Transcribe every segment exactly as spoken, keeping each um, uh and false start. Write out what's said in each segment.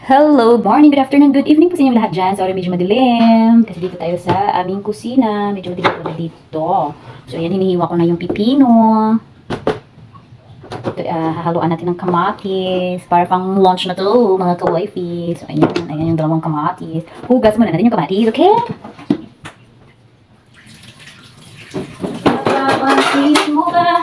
Hello, morning, good afternoon, good evening po sa inyong lahat dyan. Sorry, medyo madilim. Kasi dito tayo sa aming kusina. Medyo madilim po dito. So, ayan, hinihiwa ko na yung pipino. Ito, uh, hahaluan natin ng kamatis. Para pang lunch na to, mga ka-wifey. So, ayan, ayan yung dalawang kamatis. Hugas muna natin yung kamatis, okay? Kamatis mo ba?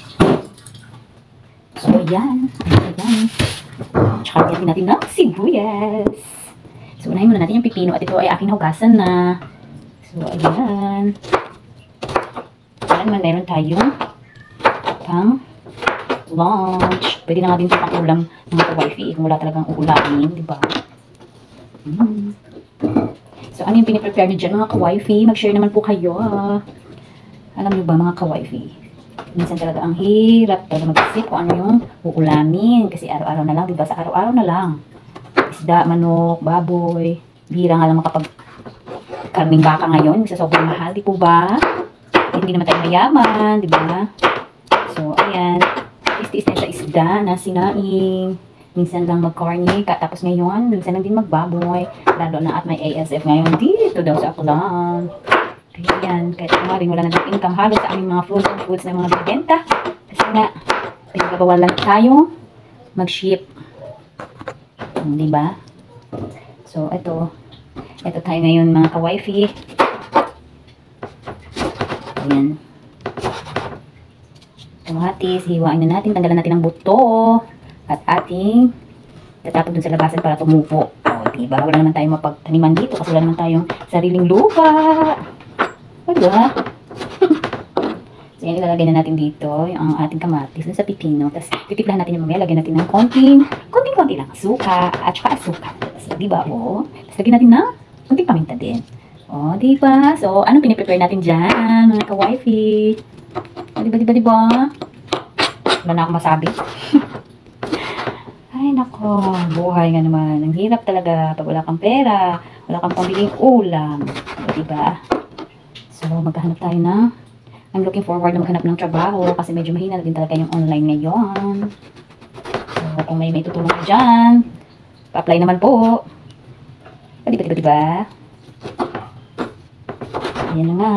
So, ayan. Ayan. Tsaka lagyan natin ng sibuyas. So, unahin muna natin yung pipino at ito ay aking hugasan na. So, ayan. Ayan man, meron tayong pang lunch. Pwede na nga din ito pang ulam ng mga ka-wifey kung wala talagang uulamin, diba? Mm. So, ano yung piniprepare nyo dyan mga ka-wifey? Mag-share naman po kayo. Ah. Alam nyo ba mga ka-wifey? Minsan talaga ang hirap talaga mag-isip kung ano yung uulamin. Kasi araw-araw na lang, diba? Sa araw-araw na lang. Isda, manok, baboy. Bira nga lang makapag karning baka ngayon. Sa sobrang mahal, di po ba? Eh, hindi naman tayo mayaman, diba? So, ayan. Is-is na siya isda na sinaing. Minsan lang mag-corny. Tapos ngayon, minsan lang din magbaboy. Lalo na at may A S F ngayon dito daw sa Aklan. Ayan, kahit maring wala na ng income halos sa aming mga frozen foods na mga bibenta. Kasi nga, pinagabawalan tayo mag-ship. Hmm, diba? So, ito. Ito tayo ngayon mga ka-wifey. Ayan. Kamatis, hiwain na natin. Tanggalan natin ang buto. At ating tatapon dun sa labasan para tumupo. O, diba? Wala naman tayong mapagtaniman dito kasi wala naman tayong sariling lupa. Diba? So, yan, ilalagay na natin dito yung ating kamatis sa pipino. Tapos, titiplahan natin yung mamaya. Lagyan natin ng konting, konting-konti lang suka at saka asuka. So, diba, o? Tapos, lagyan natin ng konting paminta din. O, diba? So, anong piniprepare natin dyan, mga ka-wifey? O, diba, diba, diba? Wala na akong masabi. Ay, nako. Buhay nga naman. Ang hirap talaga pag wala kang pera. Wala kang pambiling ulam. O, diba? So, maghahanap tayo na. I'm looking forward na maghanap ng trabaho kasi medyo mahina na din talaga yung online ngayon. So, kung may may tutulong ko dyan, pa-apply naman po. Diba, diba, diba? Ayan na nga.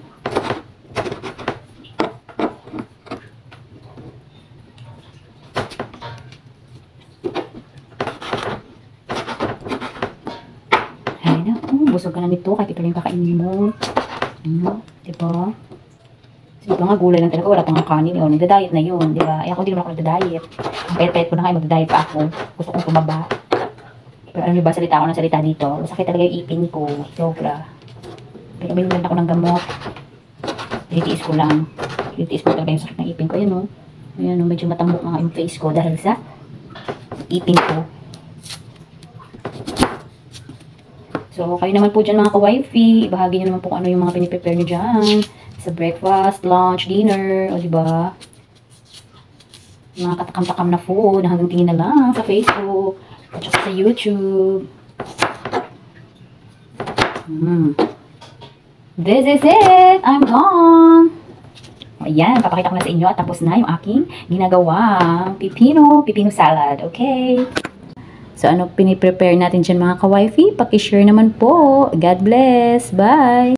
Ay, naku. Busog ka na nito kahit ito lang yung kakainin mo. Hmm, diba? So, ito nga gulay lang talaga, wala pang kanin yun. Nagda-diet na yun, diba? Eh, ako hindi naman ako nagda-diet. Ang payat-payat ko na nga, magda-diet pa ako. Gusto kong tumaba. Pero alam niyo ba, salita ako ng salita dito. Masakit talaga yung ipin ko. Sobra. Pero binulan ako ng gamot. Tinitiis ko lang. Tinitiis ko talaga yung sakit ng ipin ko. Ayan o. Ayan o, medyo matambok nga yung face ko dahil sa ipin ko. So, kayo naman po dyan mga ka-wifey, bahagi nyo naman po kung ano yung mga piniprepare nyo dyan. Sa breakfast, lunch, dinner, o diba? Mga katakam-takam na food, hanggang tingin na lang sa Facebook, at saka sa YouTube. Hmm. This is it! I'm gone! O, ayan, papakita ko na sa inyo at tapos na yung aking ginagawang pipino, pipino salad, okay? So, ano piniprepare natin dyan mga ka-wifey? Paki-share naman po. God bless. Bye!